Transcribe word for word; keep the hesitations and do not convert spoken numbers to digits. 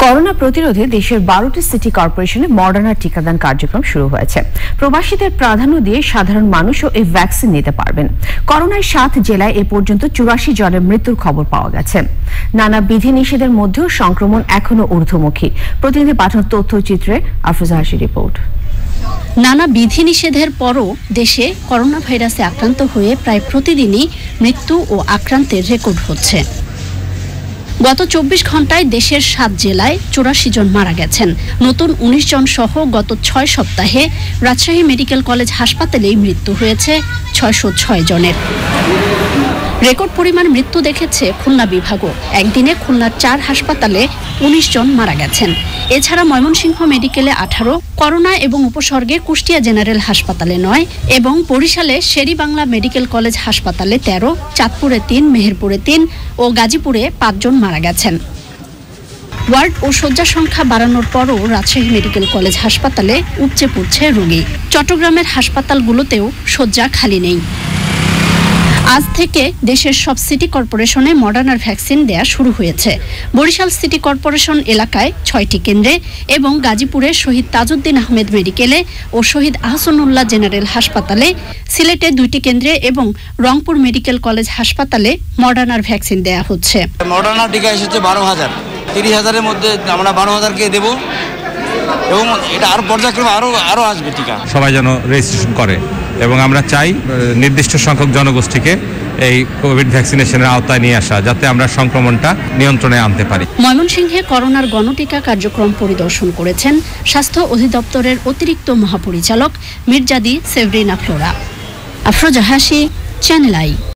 Corona প্রতিরোধে দেশের বারোটি সিটি কর্পোরেশনে মডার্না টিকাদান কার্যক্রম শুরু হয়েছে। প্রবাসীদের প্রাধান্য দিয়ে সাধারণ মানুষও এই ভ্যাকসিন নিতে পারবেন। করোনায় সাত জেলায় এ পর্যন্ত চুরাশি জনের মৃত্যুর খবর পাওয়া গেছে। নানা বিধিনিষেধের মধ্যেও সংক্রমণ এখনো ঊর্ধ্বমুখী। প্রতিনিধি পাঠানো তথ্যচিত্রে আফরোজা হাসির রিপোর্ট। নানা বিধিনিষেধের পরও দেশে করোনা ভাইরাসে আক্রান্ত হয়ে প্রায় প্রতিদিনই মৃত্যু ও আক্রান্তের রেকর্ড হচ্ছে। গত চব্বিশ ঘন্টায় দেশের সাত জেলায় চুরাশি জন মারা গেছেন। নতুন উনিশ জন সহ গত ছয় সপ্তাহে রাজশাহী মেডিকেল কলেজ হাসপাতালেই মৃত্যু হয়েছে ছয়শো ছয় জনের। রেকর্ড পরিমাণ মৃত্যু দেখেছে খুলনা বিভাগও। একদিনে খুলনার চার হাসপাতালে উনিশ জন মারা গেছেন। এছাড়া ময়মনসিংহ মেডিকেলে আঠারো, করোনা এবং উপসর্গে কুষ্টিয়া জেনারেল হাসপাতালে নয় এবং বরিশালে শেরি বাংলা মেডিকেল কলেজ হাসপাতালে তেরো, চাঁদপুরে তিন, মেহেরপুরে তিন ও গাজীপুরে পাঁচজন মারা গেছেন। ওয়ার্ড ও শয্যা সংখ্যা বাড়ানোর পরও রাজশাহী মেডিকেল কলেজ হাসপাতালে উপচে পড়ছে রোগী। চট্টগ্রামের হাসপাতালগুলোতেও শয্যা খালি নেই। আজ থেকে দেশের সব সিটি কর্পোরেশনে মডার্নার ভ্যাকসিন দেয়া শুরু হয়েছে। বরিশাল সিটি কর্পোরেশন এলাকায় ছয়টি কেন্দ্রে এবং গাজীপুরে শহীদ তাজউদ্দিন আহমেদ মেডিকেলে ও শহীদ আহসানুল্লাহ জেনারেল হাসপাতালে, সিলেটে দুইটি কেন্দ্রে এবং রংপুর মেডিকেল কলেজ হাসপাতালে মডার্নার ভ্যাকসিন দেয়া হচ্ছে। মডার্নার টিকা এসেছে বারো হাজার তিরিশ হাজারের মধ্যে আমরা বারো হাজারকে দেবো এবং এটা আরো পর্যায়ক্রমে আরো আরো আসবে টিকা। সবাই যেন রেজিস্ট্রেশন করে এবং আমরা চাই নির্দিষ্ট সংখ্যক জনগোষ্ঠীকে এই কোভিড ভ্যাকসিনেশনের আওতায় নিয়ে আসা, যাতে আমরা সংক্রমণটা নিয়ন্ত্রণে আনতে পারি। ময়মনসিংহে করোনার গণটিকা কার্যক্রম পরিদর্শন করেছেন স্বাস্থ্য অধিদপ্তরের অতিরিক্ত মহাপরিচালক মির্জাদি সেভরিনা ফ্লোরা। আফরোজা হাসি, চ্যানেল আই।